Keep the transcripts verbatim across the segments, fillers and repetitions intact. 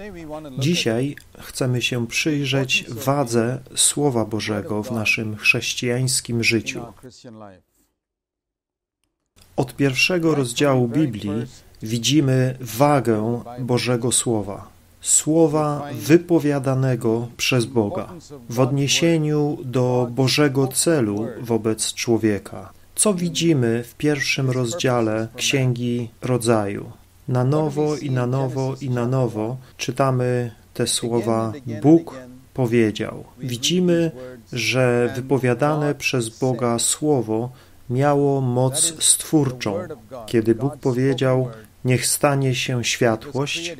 Dzisiaj chcemy się przyjrzeć wadze Słowa Bożego w naszym chrześcijańskim życiu. Od pierwszego rozdziału Biblii widzimy wagę Bożego Słowa, Słowa wypowiadanego przez Boga w odniesieniu do Bożego celu wobec człowieka. Co widzimy w pierwszym rozdziale Księgi Rodzaju? Na nowo i na nowo i na nowo czytamy te słowa Bóg powiedział. Widzimy, że wypowiadane przez Boga Słowo miało moc stwórczą. Kiedy Bóg powiedział, niech stanie się światłość,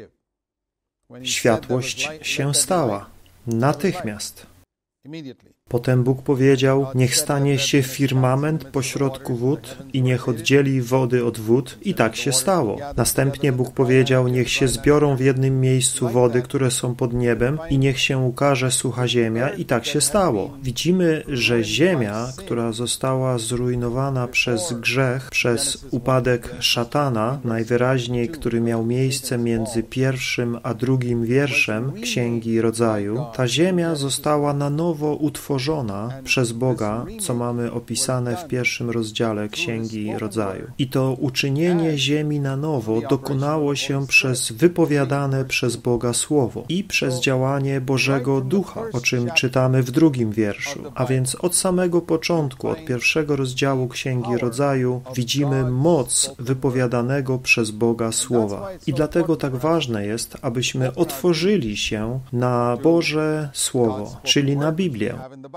światłość się stała. Natychmiast. Potem Bóg powiedział, niech stanie się firmament pośrodku wód i niech oddzieli wody od wód, i tak się stało. Następnie Bóg powiedział, niech się zbiorą w jednym miejscu wody, które są pod niebem, i niech się ukaże sucha ziemia, i tak się stało. Widzimy, że ziemia, która została zrujnowana przez grzech, przez upadek szatana, najwyraźniej, który miał miejsce między pierwszym a drugim wierszem Księgi Rodzaju, ta ziemia została na nowo utworzona przez Boga, co mamy opisane w pierwszym rozdziale Księgi Rodzaju. I to uczynienie ziemi na nowo dokonało się przez wypowiadane przez Boga Słowo i przez działanie Bożego Ducha, o czym czytamy w drugim wierszu. A więc od samego początku, od pierwszego rozdziału Księgi Rodzaju widzimy moc wypowiadanego przez Boga Słowa. I dlatego tak ważne jest, abyśmy otworzyli się na Boże Słowo, czyli na Biblię.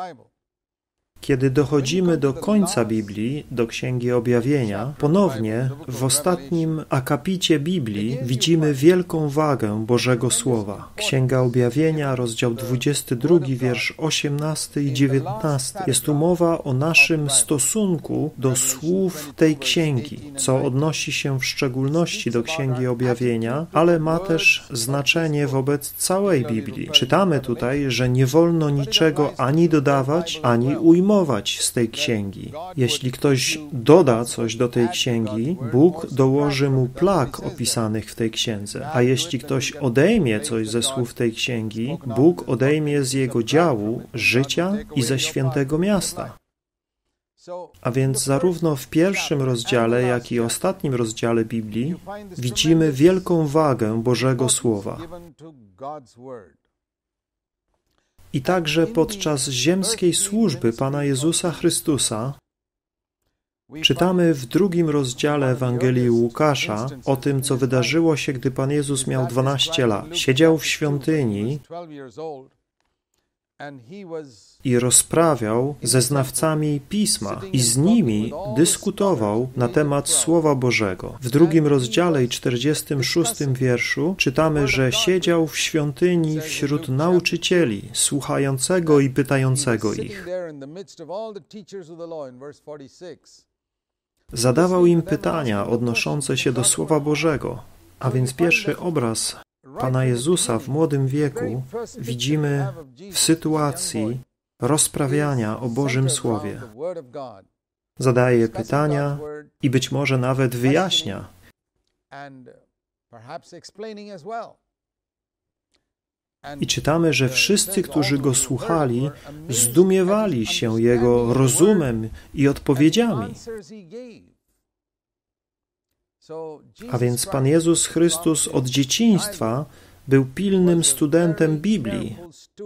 Kiedy dochodzimy do końca Biblii, do Księgi Objawienia, ponownie w ostatnim akapicie Biblii widzimy wielką wagę Bożego Słowa. Księga Objawienia, rozdział dwudziesty drugi, wiersz osiemnasty i dziewiętnasty. Jest tu mowa o naszym stosunku do słów tej księgi, co odnosi się w szczególności do Księgi Objawienia, ale ma też znaczenie wobec całej Biblii. Czytamy tutaj, że nie wolno niczego ani dodawać, ani ujmować z tej księgi. Jeśli ktoś doda coś do tej księgi, Bóg dołoży mu plag opisanych w tej księdze. A jeśli ktoś odejmie coś ze słów tej księgi, Bóg odejmie z jego działu, życia i ze świętego miasta. A więc zarówno w pierwszym rozdziale, jak i ostatnim rozdziale Biblii widzimy wielką wagę Bożego Słowa. I także podczas ziemskiej służby Pana Jezusa Chrystusa czytamy w drugim rozdziale Ewangelii Łukasza o tym, co wydarzyło się, gdy Pan Jezus miał dwanaście lat. Siedział w świątyni i rozprawiał ze znawcami Pisma i z nimi dyskutował na temat Słowa Bożego. W drugim rozdziale i czterdziestym szóstym wierszu czytamy, że siedział w świątyni wśród nauczycieli, słuchającego i pytającego ich. Zadawał im pytania odnoszące się do Słowa Bożego, a więc pierwszy obraz Pana Jezusa w młodym wieku widzimy w sytuacji rozprawiania o Bożym Słowie. Zadaje pytania i być może nawet wyjaśnia. I czytamy, że wszyscy, którzy Go słuchali, zdumiewali się Jego rozumem i odpowiedziami. A więc Pan Jezus Chrystus od dzieciństwa był pilnym studentem Biblii.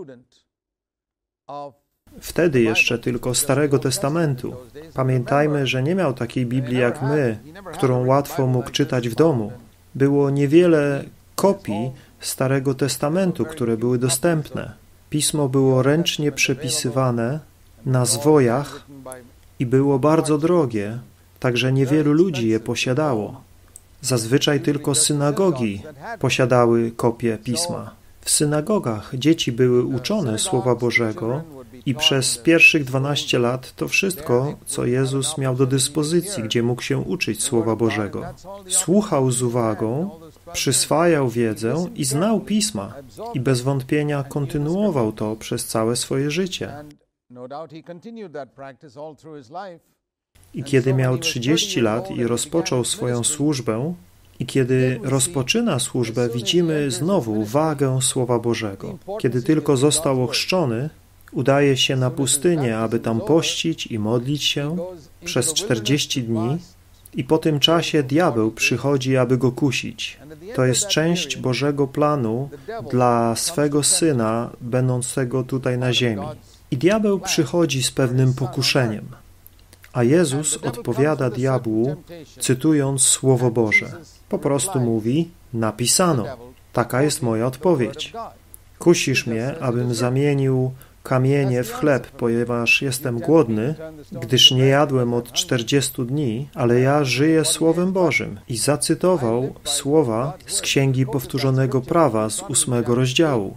Wtedy jeszcze tylko Starego Testamentu. Pamiętajmy, że nie miał takiej Biblii jak my, którą łatwo mógł czytać w domu. Było niewiele kopii Starego Testamentu, które były dostępne. Pismo było ręcznie przepisywane na zwojach i było bardzo drogie, także niewielu ludzi je posiadało. Zazwyczaj tylko synagogi posiadały kopię Pisma. W synagogach dzieci były uczone Słowa Bożego i przez pierwszych dwanaście lat to wszystko, co Jezus miał do dyspozycji, gdzie mógł się uczyć Słowa Bożego. Słuchał z uwagą, przyswajał wiedzę i znał Pisma i bez wątpienia kontynuował to przez całe swoje życie. I kiedy miał trzydzieści lat i rozpoczął swoją służbę, I kiedy rozpoczyna służbę, widzimy znowu wagę Słowa Bożego. Kiedy tylko został ochrzczony, udaje się na pustynię, aby tam pościć i modlić się przez czterdzieści dni i po tym czasie diabeł przychodzi, aby go kusić. To jest część Bożego planu dla swego Syna, będącego tutaj na ziemi. I diabeł przychodzi z pewnym pokuszeniem, a Jezus odpowiada diabłu, cytując Słowo Boże. Po prostu mówi, napisano. Taka jest moja odpowiedź. Kusisz mnie, abym zamienił kamienie w chleb, ponieważ jestem głodny, gdyż nie jadłem od czterdziestu dni, ale ja żyję Słowem Bożym. I zacytował słowa z Księgi Powtórzonego Prawa z ósmego rozdziału,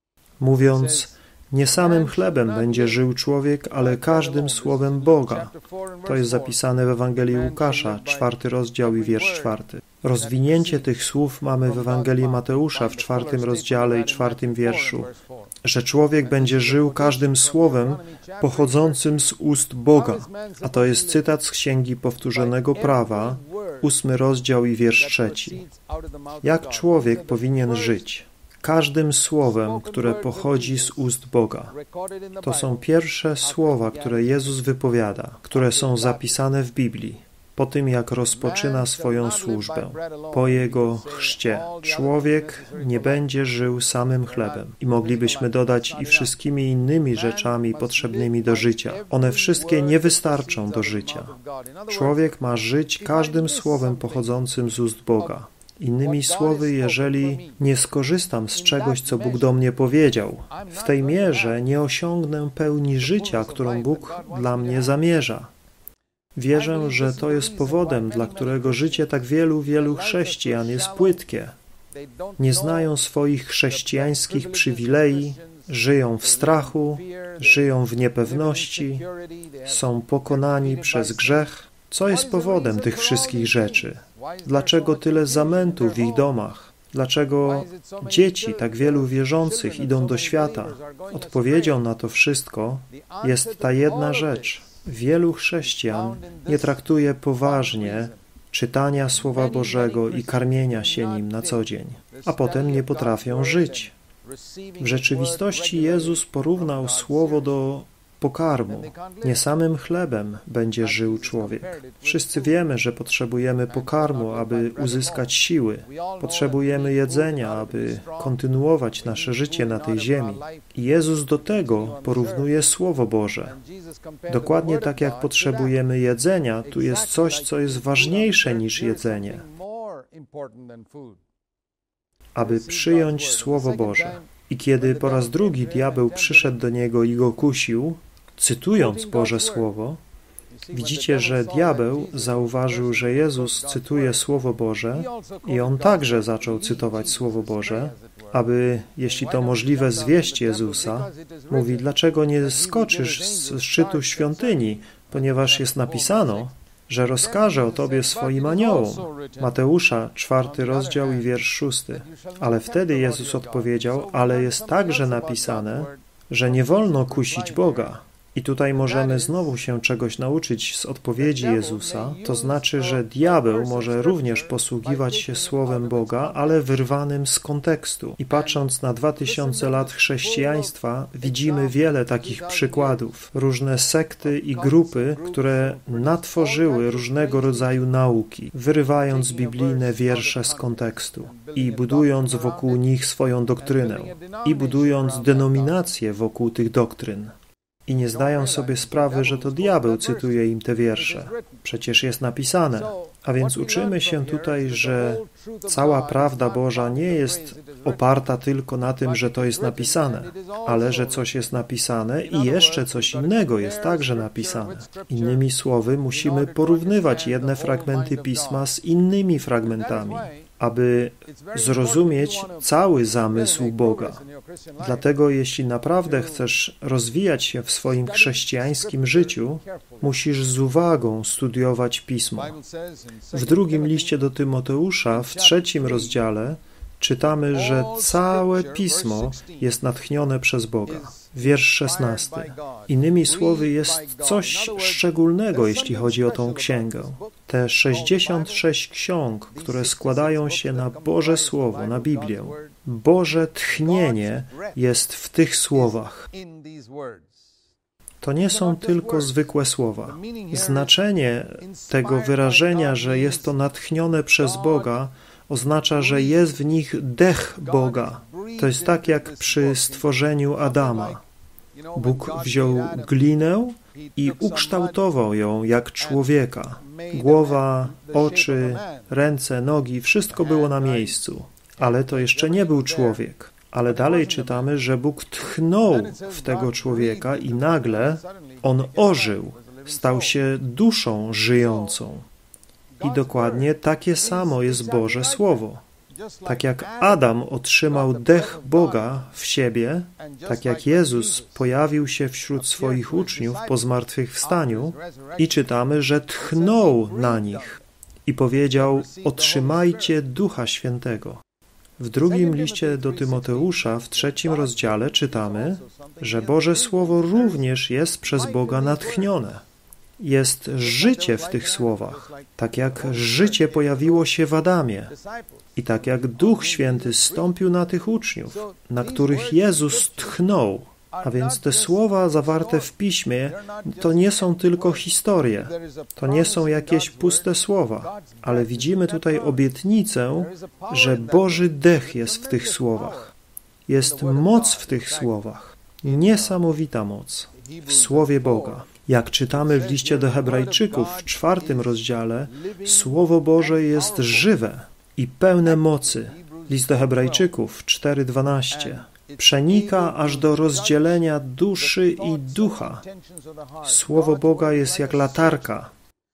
mówiąc, nie samym chlebem będzie żył człowiek, ale każdym słowem Boga. To jest zapisane w Ewangelii Łukasza, czwarty rozdział i wiersz czwarty. Rozwinięcie tych słów mamy w Ewangelii Mateusza w czwartym rozdziale i czwartym wierszu, że człowiek będzie żył każdym słowem pochodzącym z ust Boga. A to jest cytat z Księgi Powtórzonego Prawa, ósmy rozdział i wiersz trzeci. Jak człowiek powinien żyć? Każdym słowem, które pochodzi z ust Boga. To są pierwsze słowa, które Jezus wypowiada, które są zapisane w Biblii. Po tym, jak rozpoczyna swoją służbę, po Jego chrzcie, człowiek nie będzie żył samym chlebem. I moglibyśmy dodać i wszystkimi innymi rzeczami potrzebnymi do życia. One wszystkie nie wystarczą do życia. Człowiek ma żyć każdym słowem pochodzącym z ust Boga. Innymi słowy, jeżeli nie skorzystam z czegoś, co Bóg do mnie powiedział, w tej mierze nie osiągnę pełni życia, którą Bóg dla mnie zamierza. Wierzę, że to jest powodem, dla którego życie tak wielu, wielu chrześcijan jest płytkie. Nie znają swoich chrześcijańskich przywilei, żyją w strachu, żyją w niepewności, są pokonani przez grzech. Co jest powodem tych wszystkich rzeczy? Dlaczego tyle zamętu w ich domach? Dlaczego dzieci, tak wielu wierzących, idą do świata? Odpowiedzią na to wszystko jest ta jedna rzecz. Wielu chrześcijan nie traktuje poważnie czytania Słowa Bożego i karmienia się nim na co dzień, a potem nie potrafią żyć. W rzeczywistości Jezus porównał Słowo do pokarmu. Nie samym chlebem będzie żył człowiek. Wszyscy wiemy, że potrzebujemy pokarmu, aby uzyskać siły. Potrzebujemy jedzenia, aby kontynuować nasze życie na tej ziemi. I Jezus do tego porównuje Słowo Boże. Dokładnie tak jak potrzebujemy jedzenia, tu jest coś, co jest ważniejsze niż jedzenie. Aby przyjąć Słowo Boże. I kiedy po raz drugi diabeł przyszedł do niego i go kusił, cytując Boże Słowo, widzicie, że diabeł zauważył, że Jezus cytuje Słowo Boże i on także zaczął cytować Słowo Boże, aby, jeśli to możliwe, zwieść Jezusa. Mówi, dlaczego nie skoczysz z szczytu świątyni, ponieważ jest napisano, że rozkaże o Tobie swoim aniołom. Mateusza, czwarty rozdział i wiersz szósty. Ale wtedy Jezus odpowiedział, ale jest także napisane, że nie wolno kusić Boga. I tutaj możemy znowu się czegoś nauczyć z odpowiedzi Jezusa, to znaczy, że diabeł może również posługiwać się Słowem Boga, ale wyrwanym z kontekstu. I patrząc na dwa tysiące lat chrześcijaństwa, widzimy wiele takich przykładów. Różne sekty i grupy, które natworzyły różnego rodzaju nauki, wyrywając biblijne wiersze z kontekstu i budując wokół nich swoją doktrynę i budując denominacje wokół tych doktryn. I nie zdają sobie sprawy, że to diabeł cytuje im te wiersze. Przecież jest napisane. A więc uczymy się tutaj, że cała prawda Boża nie jest oparta tylko na tym, że to jest napisane, ale że coś jest napisane i jeszcze coś innego jest także napisane. Innymi słowy, musimy porównywać jedne fragmenty Pisma z innymi fragmentami, aby zrozumieć cały zamysł Boga. Dlatego jeśli naprawdę chcesz rozwijać się w swoim chrześcijańskim życiu, musisz z uwagą studiować Pismo. W drugim liście do Tymoteusza, w trzecim rozdziale, czytamy, że całe Pismo jest natchnione przez Boga. wiersz szesnasty. Innymi słowy, jest coś szczególnego, jeśli chodzi o tą księgę. Te sześćdziesiąt sześć ksiąg, które składają się na Boże Słowo, na Biblię. Boże tchnienie jest w tych słowach. To nie są tylko zwykłe słowa. Znaczenie tego wyrażenia, że jest to natchnione przez Boga, oznacza, że jest w nich dech Boga. To jest tak jak przy stworzeniu Adama. Bóg wziął glinę i ukształtował ją jak człowieka. Głowa, oczy, ręce, nogi, wszystko było na miejscu. Ale to jeszcze nie był człowiek. Ale dalej czytamy, że Bóg tchnął w tego człowieka i nagle on ożył, stał się duszą żyjącą. I dokładnie takie samo jest Boże Słowo. Tak jak Adam otrzymał dech Boga w siebie, tak jak Jezus pojawił się wśród swoich uczniów po zmartwychwstaniu i czytamy, że tchnął na nich i powiedział: otrzymajcie Ducha Świętego. W drugim liście do Tymoteusza, w trzecim rozdziale czytamy, że Boże Słowo również jest przez Boga natchnione. Jest życie w tych słowach, tak jak życie pojawiło się w Adamie i tak jak Duch Święty zstąpił na tych uczniów, na których Jezus tchnął. A więc te słowa zawarte w Piśmie to nie są tylko historie, to nie są jakieś puste słowa, ale widzimy tutaj obietnicę, że Boży dech jest w tych słowach. Jest moc w tych słowach, niesamowita moc w Słowie Boga. Jak czytamy w liście do Hebrajczyków w czwartym rozdziale, Słowo Boże jest żywe i pełne mocy. List do Hebrajczyków cztery dwanaście. Przenika aż do rozdzielenia duszy i ducha. Słowo Boga jest jak latarka.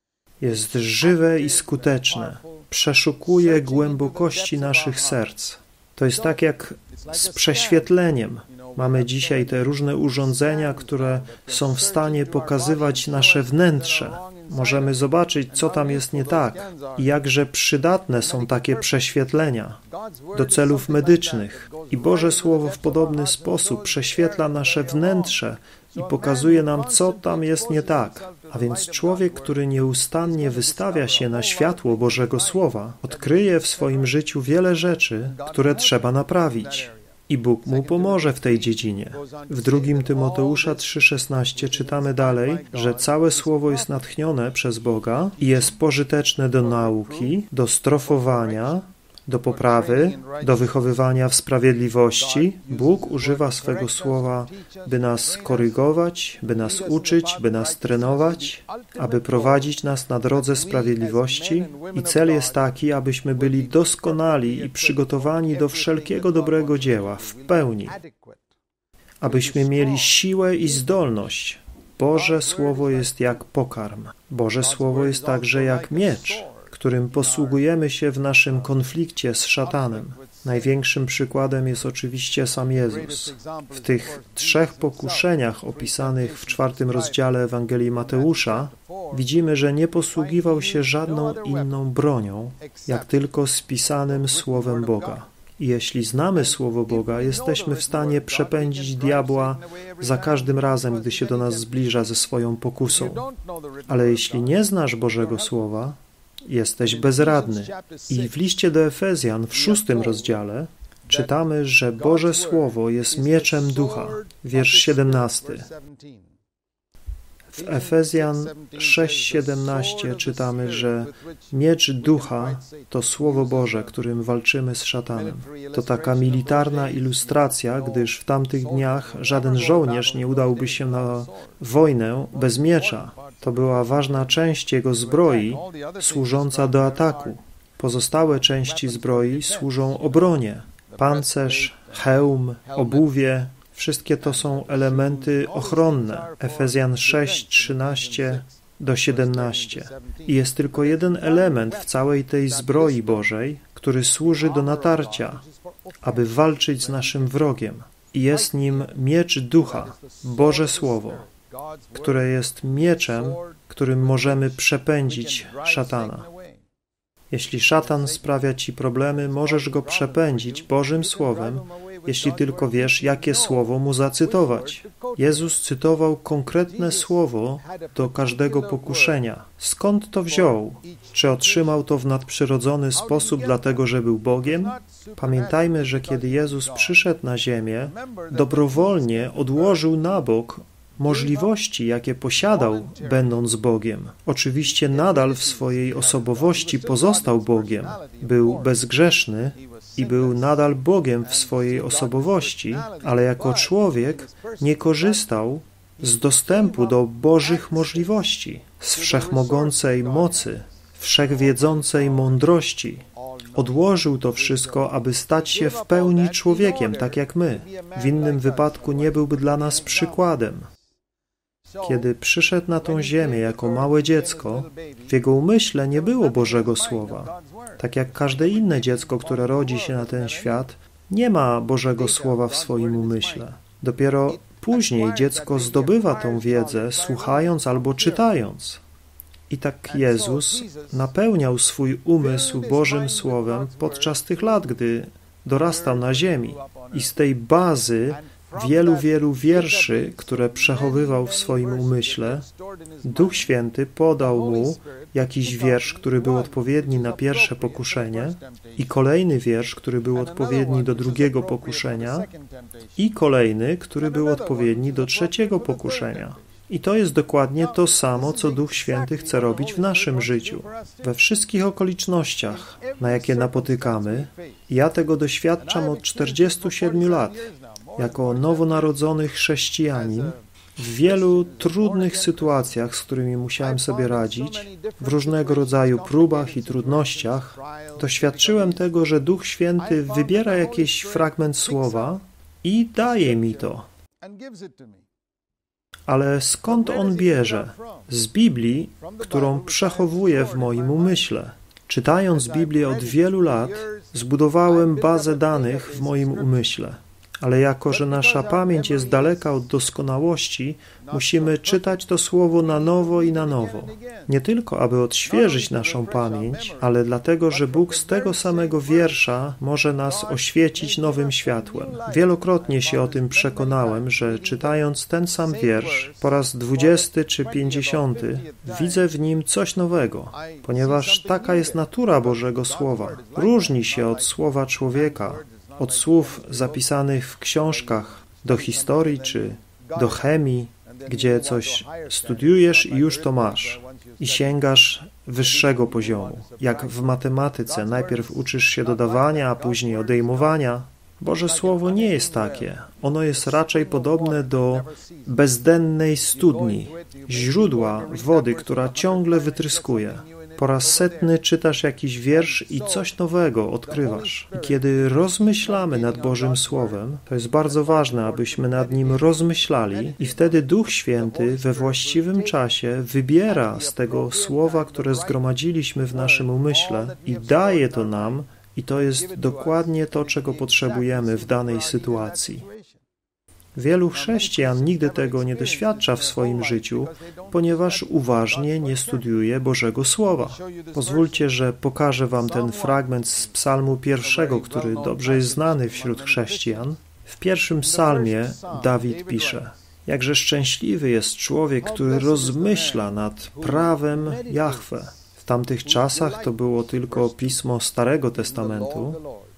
Jest żywe i skuteczne. Przeszukuje głębokości naszych serc. To jest tak jak z prześwietleniem. Mamy dzisiaj te różne urządzenia, które są w stanie pokazywać nasze wnętrze. Możemy zobaczyć, co tam jest nie tak i jakże przydatne są takie prześwietlenia do celów medycznych. I Boże Słowo w podobny sposób prześwietla nasze wnętrze i pokazuje nam, co tam jest nie tak. A więc człowiek, który nieustannie wystawia się na światło Bożego Słowa, odkryje w swoim życiu wiele rzeczy, które trzeba naprawić. I Bóg mu pomoże w tej dziedzinie. W drugim Tymoteusza trzy szesnaście czytamy dalej, że całe Słowo jest natchnione przez Boga i jest pożyteczne do nauki, do strofowania, do poprawy, do wychowywania w sprawiedliwości. Bóg używa swego Słowa, by nas korygować, by nas uczyć, by nas trenować, aby prowadzić nas na drodze sprawiedliwości. I cel jest taki, abyśmy byli doskonali i przygotowani do wszelkiego dobrego dzieła w pełni, abyśmy mieli siłę i zdolność. Boże Słowo jest jak pokarm. Boże Słowo jest także jak miecz, którym posługujemy się w naszym konflikcie z szatanem. Największym przykładem jest oczywiście sam Jezus. W tych trzech pokuszeniach opisanych w czwartym rozdziale Ewangelii Mateusza widzimy, że nie posługiwał się żadną inną bronią, jak tylko spisanym Słowem Boga. I jeśli znamy Słowo Boga, jesteśmy w stanie przepędzić diabła za każdym razem, gdy się do nas zbliża ze swoją pokusą. Ale jeśli nie znasz Bożego Słowa, jesteś bezradny. I w liście do Efezjan w szóstym rozdziale czytamy, że Boże Słowo jest mieczem ducha. Wiersz siedemnasty. W Efezjan sześć siedemnaście czytamy, że miecz ducha to Słowo Boże, którym walczymy z szatanem. To taka militarna ilustracja, gdyż w tamtych dniach żaden żołnierz nie udałby się na wojnę bez miecza. To była ważna część jego zbroi, służąca do ataku. Pozostałe części zbroi służą obronie. Pancerz, hełm, obuwie, wszystkie to są elementy ochronne. Efezjan sześć trzynaście do siedemnaście. I jest tylko jeden element w całej tej zbroi Bożej, który służy do natarcia, aby walczyć z naszym wrogiem. I jest nim miecz ducha, Boże Słowo, które jest mieczem, którym możemy przepędzić szatana. Jeśli szatan sprawia ci problemy, możesz go przepędzić Bożym Słowem, jeśli tylko wiesz, jakie słowo mu zacytować. Jezus cytował konkretne słowo do każdego pokuszenia. Skąd to wziął? Czy otrzymał to w nadprzyrodzony sposób, dlatego że był Bogiem? Pamiętajmy, że kiedy Jezus przyszedł na ziemię, dobrowolnie odłożył na bok możliwości, jakie posiadał, będąc Bogiem. Oczywiście nadal w swojej osobowości pozostał Bogiem. Był bezgrzeszny i był nadal Bogiem w swojej osobowości, ale jako człowiek nie korzystał z dostępu do Bożych możliwości, z wszechmogącej mocy, wszechwiedzącej mądrości. Odłożył to wszystko, aby stać się w pełni człowiekiem, tak jak my. W innym wypadku nie byłby dla nas przykładem. Kiedy przyszedł na tą ziemię jako małe dziecko, w jego umyśle nie było Bożego Słowa. Tak jak każde inne dziecko, które rodzi się na ten świat, nie ma Bożego Słowa w swoim umyśle. Dopiero później dziecko zdobywa tą wiedzę, słuchając albo czytając. I tak Jezus napełniał swój umysł Bożym Słowem podczas tych lat, gdy dorastał na ziemi. I z tej bazy wielu, wielu wierszy, które przechowywał w swoim umyśle, Duch Święty podał mu jakiś wiersz, który był odpowiedni na pierwsze pokuszenie, i kolejny wiersz, który był odpowiedni do drugiego pokuszenia, i kolejny, który był odpowiedni do trzeciego pokuszenia. I to jest dokładnie to samo, co Duch Święty chce robić w naszym życiu. We wszystkich okolicznościach, na jakie napotykamy, ja tego doświadczam od czterdziestu siedmiu lat, jako nowonarodzony chrześcijanin, w wielu trudnych sytuacjach, z którymi musiałem sobie radzić, w różnego rodzaju próbach i trudnościach, doświadczyłem tego, że Duch Święty wybiera jakiś fragment słowa i daje mi to. Ale skąd on bierze? Z Biblii, którą przechowuję w moim umyśle. Czytając Biblię od wielu lat, zbudowałem bazę danych w moim umyśle. Ale jako, że nasza pamięć jest daleka od doskonałości, musimy czytać to słowo na nowo i na nowo. Nie tylko, aby odświeżyć naszą pamięć, ale dlatego, że Bóg z tego samego wiersza może nas oświecić nowym światłem. Wielokrotnie się o tym przekonałem, że czytając ten sam wiersz po raz dwudziesty czy pięćdziesiąty, widzę w nim coś nowego, ponieważ taka jest natura Bożego Słowa. Różni się od słowa człowieka, od słów zapisanych w książkach, do historii czy do chemii, gdzie coś studiujesz i już to masz i sięgasz wyższego poziomu. Jak w matematyce, najpierw uczysz się dodawania, a później odejmowania. Boże Słowo nie jest takie. Ono jest raczej podobne do bezdennej studni, źródła wody, która ciągle wytryskuje. Po raz setny czytasz jakiś wiersz i coś nowego odkrywasz. I kiedy rozmyślamy nad Bożym Słowem, to jest bardzo ważne, abyśmy nad nim rozmyślali i wtedy Duch Święty we właściwym czasie wybiera z tego Słowa, które zgromadziliśmy w naszym umyśle i daje to nam, i to jest dokładnie to, czego potrzebujemy w danej sytuacji. Wielu chrześcijan nigdy tego nie doświadcza w swoim życiu, ponieważ uważnie nie studiuje Bożego Słowa. Pozwólcie, że pokażę wam ten fragment z psalmu pierwszego, który dobrze jest znany wśród chrześcijan. W pierwszym psalmie Dawid pisze: jakże szczęśliwy jest człowiek, który rozmyśla nad prawem Jahwe. W tamtych czasach to było tylko pismo Starego Testamentu,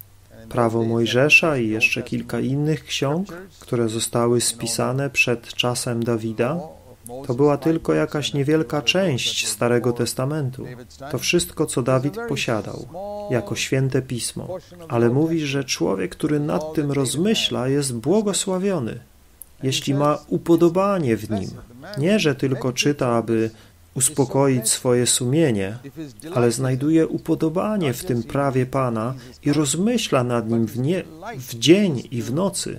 prawo Mojżesza i jeszcze kilka innych ksiąg, które zostały spisane przed czasem Dawida. To była tylko jakaś niewielka część Starego Testamentu. To wszystko, co Dawid posiadał, jako święte pismo. Ale mówi, że człowiek, który nad tym rozmyśla, jest błogosławiony, jeśli ma upodobanie w nim. Nie, że tylko czyta, aby uspokoić swoje sumienie, ale znajduje upodobanie w tym prawie Pana i rozmyśla nad nim w, nie, w dzień i w nocy.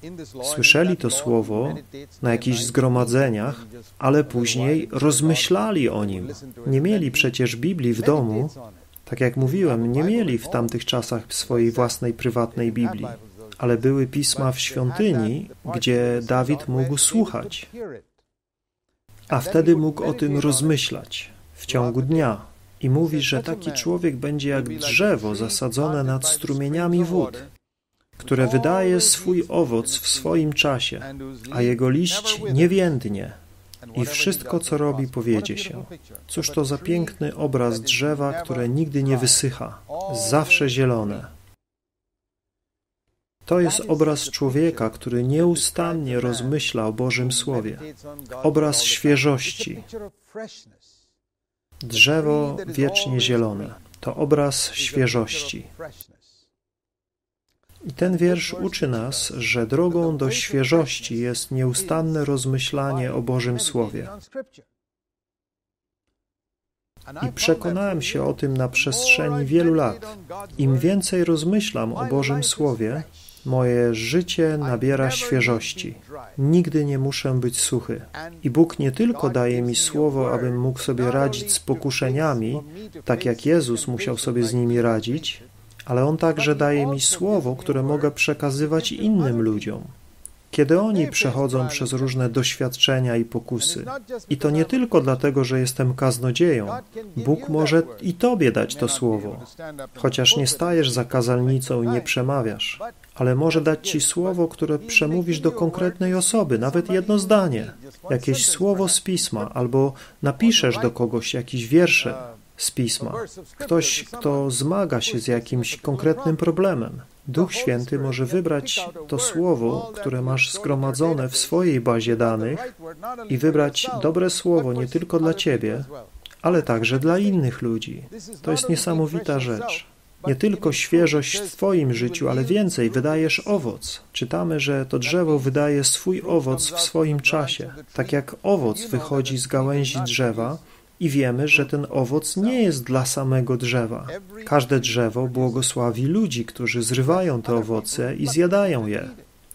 Słyszeli to słowo na jakichś zgromadzeniach, ale później rozmyślali o nim. Nie mieli przecież Biblii w domu. Tak jak mówiłem, nie mieli w tamtych czasach swojej własnej prywatnej Biblii, ale były pisma w świątyni, gdzie Dawid mógł słuchać. A wtedy mógł o tym rozmyślać w ciągu dnia. I mówi, że taki człowiek będzie jak drzewo zasadzone nad strumieniami wód, które wydaje swój owoc w swoim czasie, a jego liść nie więdnie i wszystko, co robi, powiedzie się. Cóż to za piękny obraz drzewa, które nigdy nie wysycha, zawsze zielone. To jest obraz człowieka, który nieustannie rozmyśla o Bożym Słowie. Obraz świeżości. Drzewo wiecznie zielone. To obraz świeżości. I ten wiersz uczy nas, że drogą do świeżości jest nieustanne rozmyślanie o Bożym Słowie. I przekonałem się o tym na przestrzeni wielu lat. Im więcej rozmyślam o Bożym Słowie, moje życie nabiera świeżości. Nigdy nie muszę być suchy. I Bóg nie tylko daje mi słowo, abym mógł sobie radzić z pokuszeniami, tak jak Jezus musiał sobie z nimi radzić, ale On także daje mi słowo, które mogę przekazywać innym ludziom, kiedy oni przechodzą przez różne doświadczenia i pokusy. I to nie tylko dlatego, że jestem kaznodzieją. Bóg może i Tobie dać to słowo, chociaż nie stajesz za kazalnicą i nie przemawiasz, ale może dać Ci słowo, które przemówisz do konkretnej osoby, nawet jedno zdanie, jakieś słowo z Pisma, albo napiszesz do kogoś jakieś wiersze z Pisma. Ktoś, kto zmaga się z jakimś konkretnym problemem. Duch Święty może wybrać to słowo, które masz zgromadzone w swojej bazie danych i wybrać dobre słowo nie tylko dla Ciebie, ale także dla innych ludzi. To jest niesamowita rzecz. Nie tylko świeżość w Twoim życiu, ale więcej, wydajesz owoc. Czytamy, że to drzewo wydaje swój owoc w swoim czasie. Tak jak owoc wychodzi z gałęzi drzewa, i wiemy, że ten owoc nie jest dla samego drzewa. Każde drzewo błogosławi ludzi, którzy zrywają te owoce i zjadają je.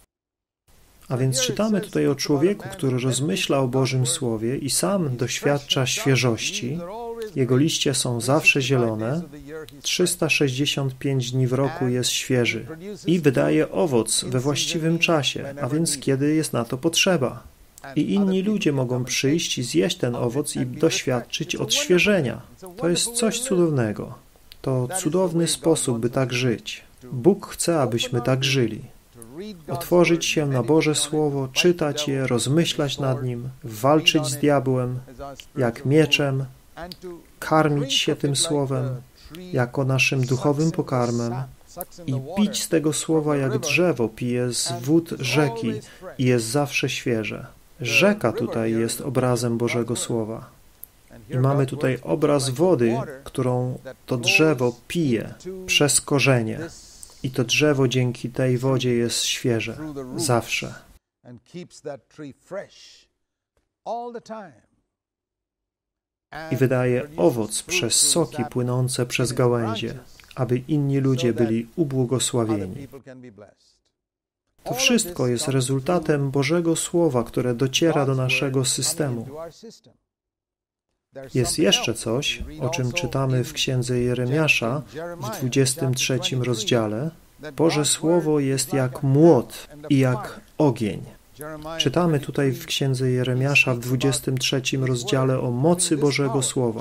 A więc czytamy tutaj o człowieku, który rozmyśla o Bożym Słowie i sam doświadcza świeżości. Jego liście są zawsze zielone, trzysta sześćdziesiąt pięć dni w roku jest świeży i wydaje owoc we właściwym czasie, a więc kiedy jest na to potrzeba. I inni ludzie mogą przyjść i zjeść ten owoc i doświadczyć odświeżenia. To jest coś cudownego. To cudowny sposób, by tak żyć. Bóg chce, abyśmy tak żyli. Otworzyć się na Boże Słowo, czytać je, rozmyślać nad nim, walczyć z diabłem, jak mieczem, karmić się tym Słowem, jako naszym duchowym pokarmem i pić z tego Słowa jak drzewo pije z wód rzeki i jest zawsze świeże. Rzeka tutaj jest obrazem Bożego Słowa. I mamy tutaj obraz wody, którą to drzewo pije przez korzenie. I to drzewo dzięki tej wodzie jest świeże. Zawsze. I wydaje owoc przez soki płynące przez gałęzie, aby inni ludzie byli ubłogosławieni. To wszystko jest rezultatem Bożego Słowa, które dociera do naszego systemu. Jest jeszcze coś, o czym czytamy w Księdze Jeremiasza w dwudziestym trzecim rozdziale. Boże Słowo jest jak młot i jak ogień. Czytamy tutaj w Księdze Jeremiasza w dwudziestym trzecim rozdziale o mocy Bożego Słowa.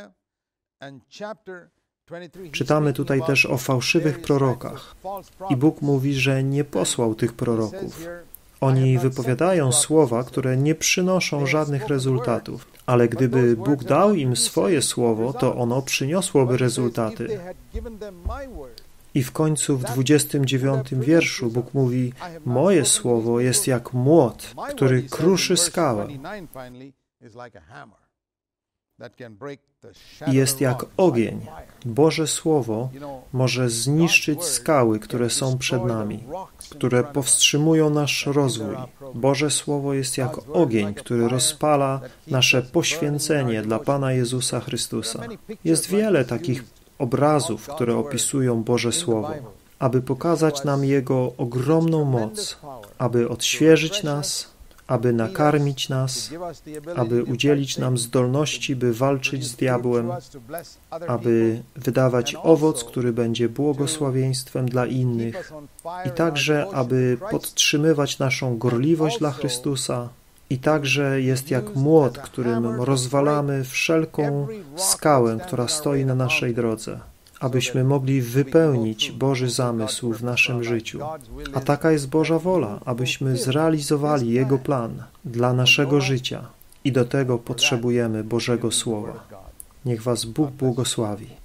Czytamy tutaj też o fałszywych prorokach. I Bóg mówi, że nie posłał tych proroków. Oni wypowiadają słowa, które nie przynoszą żadnych rezultatów. Ale gdyby Bóg dał im swoje słowo, to ono przyniosłoby rezultaty. I w końcu w dwudziestym dziewiątym wierszu Bóg mówi: moje słowo jest jak młot, który kruszy skałę. I jest jak ogień. Boże Słowo może zniszczyć skały, które są przed nami, które powstrzymują nasz rozwój. Boże Słowo jest jak ogień, który rozpala nasze poświęcenie dla Pana Jezusa Chrystusa. Jest wiele takich obrazów, które opisują Boże Słowo, aby pokazać nam Jego ogromną moc, aby odświeżyć nas, aby nakarmić nas, aby udzielić nam zdolności, by walczyć z diabłem, aby wydawać owoc, który będzie błogosławieństwem dla innych i także, aby podtrzymywać naszą gorliwość dla Chrystusa i także jest jak młot, którym rozwalamy wszelką skałę, która stoi na naszej drodze. abyśmy mogli wypełnić Boży zamysł w naszym życiu. A taka jest Boża wola, abyśmy zrealizowali Jego plan dla naszego życia i do tego potrzebujemy Bożego Słowa. Niech was Bóg błogosławi.